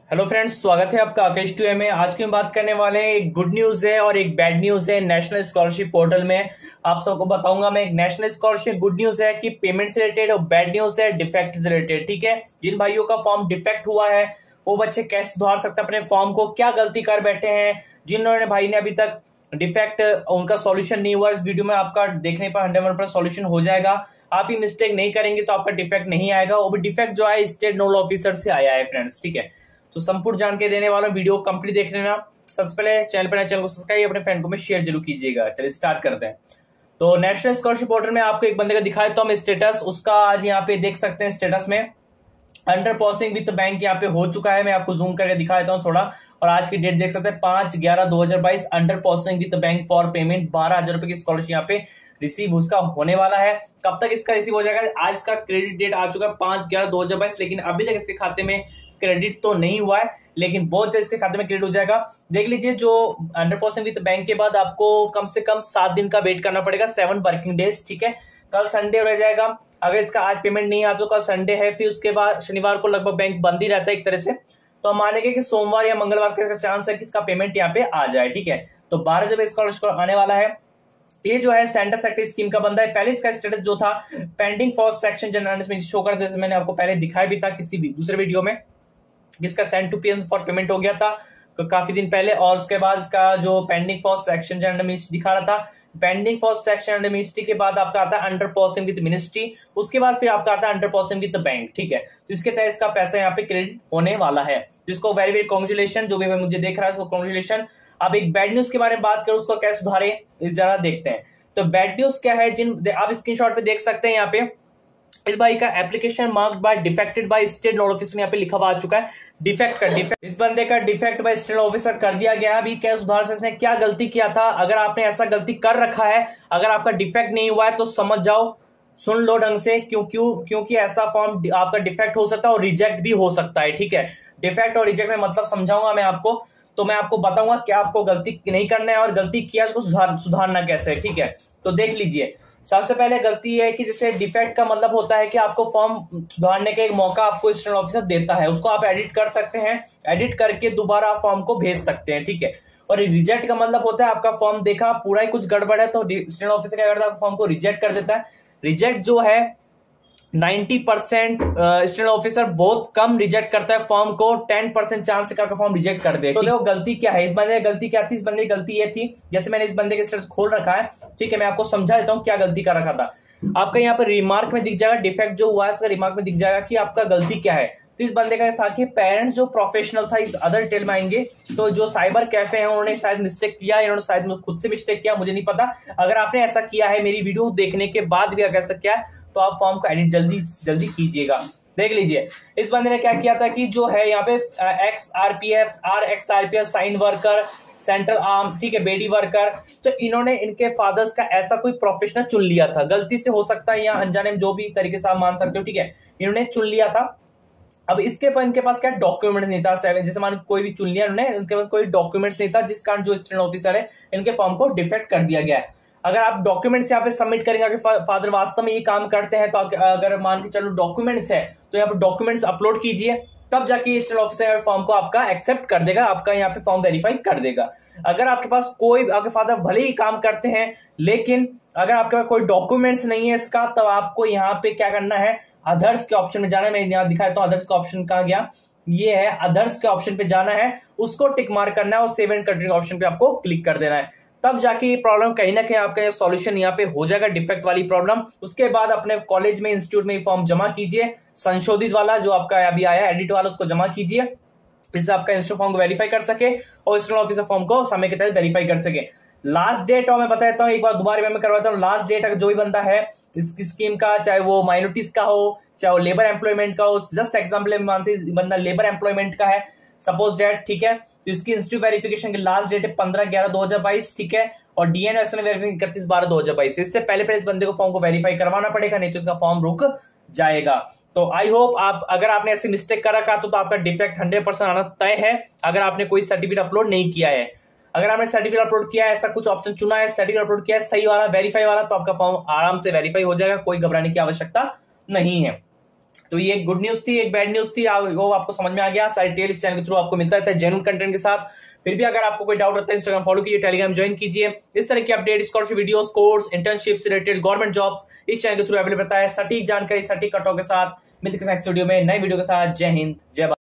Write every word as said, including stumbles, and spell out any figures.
Hello friends, स्वागत है आपका आकेश टू में। आज की हम बात करने वाले हैं, एक गुड न्यूज है और एक बैड न्यूज है नेशनल स्कॉलरशिप पोर्टल में। आप सबको बताऊंगा मैं। एक नेशनल स्कॉलरशिप गुड न्यूज है कि पेमेंट से रिलेटेड, और बैड न्यूज है डिफेक्ट से रिलेटेड। ठीक है, जिन भाइयों का फॉर्म डिफेक्ट हुआ है वो बच्चे कैसे सुधार सकते हैं अपने फॉर्म को, क्या गलती कर बैठे हैं, जिन्होंने भाई ने अभी तक डिफेक्ट उनका सॉल्यूशन नहीं हुआ, इस वीडियो में आपका देखने पर हंड्रेड परसेंट सॉल्यूशन हो जाएगा। आप ही मिस्टेक नहीं करेंगे तो आपका डिफेक्ट नहीं आएगा। वो भी डिफेक्ट जो है स्टेट नोडल ऑफिसर से आया है फ्रेंड्स। ठीक है, तो संपूर्ण जानकारी देने वाला वीडियो कंप्लीट देख लेना। सबसे पहले चैनल पर चैनल को सब्सक्राइब, अपने फ्रेंड को में शेयर जरूर कीजिएगा। चलिए स्टार्ट करते हैं। तो नेशनल स्कॉलरशिप पोर्टल में आपको एक बंदे का दिखाए तो हम स्टेटस उसका आज यहाँ पे देख सकते हैं। स्टेटस में अंडर प्रोसेसिंग विद बैंक यहाँ पे हो चुका है। मैं आपको जूम करके दिखा देता हूँ थोड़ा, और आज की डेट देख सकते हैं पांच ग्यारह दो हजार बाईस। Under processing with bank for payment बारह हजार रुपए की स्कॉलरशिप यहाँ पे रिसीव उसका होने वाला है। कब तक इसका रिसीव हो जाएगा? आज इसका क्रेडिट डेट आ चुका है पांच ग्यारह दो हजार बाईस, लेकिन अभी तक इसके खाते में क्रेडिट तो नहीं हुआ है, लेकिन बहुत जल्द इसके खाते में क्रेडिट हो जाएगा। देख लीजिए, जो अंडर प्रोसेसिंग विद बैंक के बाद आपको कम से कम सात दिन का वेट करना पड़ेगा, सेवन वर्किंग डेज। ठीक है, कल संडे रह जाएगा। अगर इसका आज पेमेंट नहीं आता तो कल संडे है, फिर उसके बाद शनिवार को लगभग बैंक बंद ही रहता है एक तरह से। तो हम मानेंगे कि सोमवार या मंगलवार का चांस है कि इसका पेमेंट यहाँ पे आ जाए। ठीक है, तो बारह जब स्कॉलरशिप आने वाला है। ये जो है सेंटर सेक्टर स्कीम का बंदा है। पहले इसका स्टेटस जो था पेंडिंग फॉर सेक्शन जनरल में शो कर देते, मैंने आपको पहले दिखाया भी था किसी भी दूसरे वीडियो में। इसका send to PM for payment हो गया था काफी दिन पहले, और उसके बाद इसका जो pending for section general ministry दिखा रहा था। Pending for section under ministry के बाद आपका आता है अंडर प्रोसेसिंग विद मिनिस्ट्री, उसके बाद फिर आपका आता है अंडर प्रोसेसिंग विद बैंक। ठीक है, तो इसके तहत इसका पैसा यहाँ पे क्रेडिट होने वाला है, जिसको वेरी वेरी कॉन्ग्रेचुलेशन। जो भी मुझे देख रहा है उसको कॉन्ग्रेचुलेशन। अब एक बैड न्यूज के बारे में बात करूं, उसको कैसे सुधारे इस जरा देखते हैं। तो बैड न्यूज क्या है, जिन आप स्क्रीनशॉट पे देख सकते हैं यहाँ पे इस भाई का application marked by defected by state nodal officer यहाँ पे लिखा हुआ आ चुका है। डिफेक्ट का डिफेक्ट इस बंदे का डिफेक्ट बाय स्टेट ऑफिसर कर दिया गया है। अभी क्या सुधार से इसने क्या गलती किया था? अगर आपने ऐसा गलती कर रखा है, अगर आपका डिफेक्ट नहीं हुआ है तो समझ जाओ, सुन लो ढंग से, क्यों क्यों क्योंकि ऐसा फॉर्म आपका डिफेक्ट हो सकता है और रिजेक्ट भी हो सकता है। ठीक है, डिफेक्ट और रिजेक्ट में मतलब समझाऊंगा मैं आपको, तो मैं आपको बताऊंगा क्या आपको गलती नहीं करना है और गलती किया उसको सुधार सुधारना कैसे है। ठीक है, तो देख लीजिए। सबसे पहले गलती है कि जैसे डिफेक्ट का मतलब होता है कि आपको फॉर्म सुधारने का एक मौका आपको स्टेट ऑफिसर देता है, उसको आप एडिट कर सकते हैं, एडिट करके दोबारा आप फॉर्म को भेज सकते हैं। ठीक है, और रिजेक्ट का मतलब होता है आपका फॉर्म देखा पूरा ही कुछ गड़बड़ है तो स्टेट ऑफिसर क्या करता है, फॉर्म को रिजेक्ट कर देता है। रिजेक्ट जो है नब्बे परसेंट स्टेट ऑफिसर बहुत कम रिजेक्ट करता है फॉर्म को, टेन परसेंट चांस का फॉर्म रिजेक्ट कर दे। तो देखो गलती क्या है, इस बंदे की गलती क्या थी? इस बंदे की गलती ये थी, जैसे मैंने इस बंदे के स्टेटस खोल रखा है। ठीक है, मैं आपको समझा देता हूँ क्या गलती कर रखा था। आपका यहाँ पर रिमार्क में दिख जाएगा डिफेक्ट जो हुआ है, उसका रिमार्क में दिख जाएगा कि आपका गलती क्या है। तो इस बंदे का था कि पेरेंट्स जो प्रोफेशनल था, इस अदर डिटेल में आएंगे, तो जो साइबर कैफे हैं उन्होंने शायद मिस्टेक किया, इन्होंने शायद खुद से मिस्टेक किया, मुझे नहीं पता। अगर आपने ऐसा किया है, मेरी वीडियो देखने के बाद भी अगर ऐसा किया है तो आप फॉर्म को एडिट जल्दी जल्दी कीजिएगा। देख लीजिए, इस बंदे ने क्या किया था कि जो है यहाँ पे ex RPF or ex RPF cine worker central arm, ठीक है, बेडी वर्कर, तो इन्होंने इनके फादर्स का ऐसा कोई प्रोफेशनल चुन लिया था। गलती से हो सकता है या अनजाने में, जो भी तरीके से आप मान सकते हो। ठीक है, इन्होंने चुन लिया था। अब इसके पर इनके पास क्या डॉक्यूमेंट नहीं था, सेवन जैसे मान कोई भी चुन लिया इन्होंने, उनके पास कोई डॉक्यूमेंट्स नहीं था, जिस कारण जो स्टेट ऑफिसर है इनके फॉर्म को डिफेक्ट कर दिया गया है। अगर आप डॉक्यूमेंट्स यहाँ पे सबमिट करेंगे, अगर फादर वास्तव में ये काम करते हैं, तो अगर मान के चलो डॉक्यूमेंट्स है तो यहाँ पे डॉक्यूमेंट्स अपलोड कीजिए, तब जाके स्टेट ऑफिसर फॉर्म को आपका एक्सेप्ट कर देगा, आपका यहाँ पे फॉर्म वेरीफाई कर देगा। अगर आपके पास कोई, आपके फादर भले ही काम करते हैं, लेकिन अगर आपके पास कोई डॉक्यूमेंट्स नहीं है इसका, तब आपको यहाँ पे क्या करना है, अदर्स के ऑप्शन में जाना है। मैं यहाँ दिखाता हूँ अदर्स का ऑप्शन कहाँ गया, ये है अदर्स के ऑप्शन पे जाना है, उसको टिक मार्क करना है और सेव एंड कंटिन्यू ऑप्शन पे आपको क्लिक कर देना है। तब जाके ये प्रॉब्लम कहीं ना कहीं आपका सॉल्यूशन यहाँ पे हो जाएगा, डिफेक्ट वाली प्रॉब्लम। उसके बाद अपने कॉलेज में, इंस्टीट्यूट में फॉर्म जमा कीजिए, संशोधित वाला जो आपका अभी आया एडिट वाला, उसको जमा कीजिए, इससे आपका इंस्टीट्यूट फॉर्म को वेरीफाई कर सके और स्टेट ऑफिसर फॉर्म को समय के तहत वेरीफाई कर सके। लास्ट डेट और मैं बताता हूँ एक बार दोबारा मैं करवाता हूँ। लास्ट डेट अगर जो भी बंदा है इस स्कीम का, चाहे वो माइनॉरिटीज का हो, चाहे वो लेबर एम्प्लॉयमेंट का हो, जस्ट एग्जाम्पल मानते बंदा लेबर एम्प्लॉयमेंट का है सपोज डेट, ठीक है, तो इसकी इंस्टीट्यूट वेरिफिकेशन की लास्ट डेट है पंद्रह ग्यारह दो हजार बाईस। ठीक है, और डीएनएस ने वेरीफाई इकतीस बारह दो हजार बाईस। इससे पहले पहले इस बंदे को फॉर्म को वेरीफाई करवाना पड़ेगा, नहीं तो इसका फॉर्म रुक जाएगा। तो आई होप आप, अगर आपने ऐसी मिस्टेक कर रखा तो, तो आपका डिफेक्ट हंड्रेड परसेंट आना तय है। अगर आपने कोई सर्टिफिकेट अपलोड नहीं किया है, अगर आपने सर्टिफिकेट अपलोड किया है, ऐसा कुछ ऑप्शन चुना है, सर्टिफिकेट अपलोड किया है सही वाला, वेरीफाई वाला, तो आपका फॉर्म आराम से वेरीफाई हो जाएगा, कोई घबराने की आवश्यकता नहीं है। तो ये एक गुड न्यूज थी, एक बैड न्यूज थी, वो आपको समझ में आ गया। सारी डिटेल इस चैनल के थ्रू आपको मिलता रहता है जेन्युइन कंटेंट के साथ। फिर भी अगर आपको कोई डाउट रहता है, इंस्टाग्राम फॉलो कीजिए, टेलीग्राम ज्वाइन कीजिए। इस तरह की update, scholarship videos, course, internship से रिलेटेड, गवर्नमेंट जॉब्स इस चैनल के थ्रू अवेलेबल रहता है। सटीक जानकारी, सटीक कटऑफ के साथ मिलते हैं नेक्स्ट वीडियो में, नई वीडियो के साथ। जय हिंद, जय भारत।